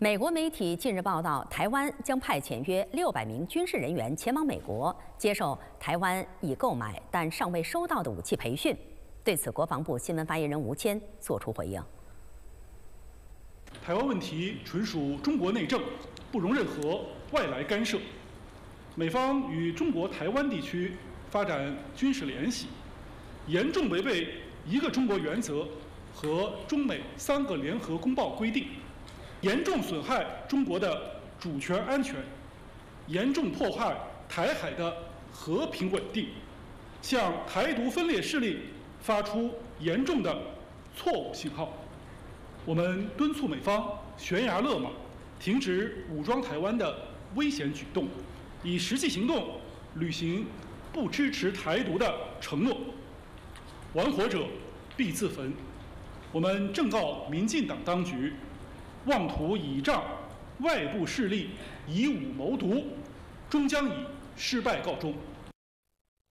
美国媒体近日报道，台湾将派遣约600名军事人员前往美国，接受台湾已购买但尚未收到的武器培训。对此，国防部新闻发言人吴谦作出回应： 台湾问题纯属中国内政，不容任何外来干涉。美方与中国台湾地区发展军事联系，严重违背一个中国原则和中美3个联合公报规定，严重损害中国的主权安全，严重破坏台海的和平稳定，向台独分裂势力发出严重的错误信号。我们敦促美方悬崖勒马，停止武装台湾的危险举动，以实际行动履行不支持台独的承诺。玩火者必自焚。我们正告民进党当局，妄图倚仗外部势力以武谋独，终将以失败告终。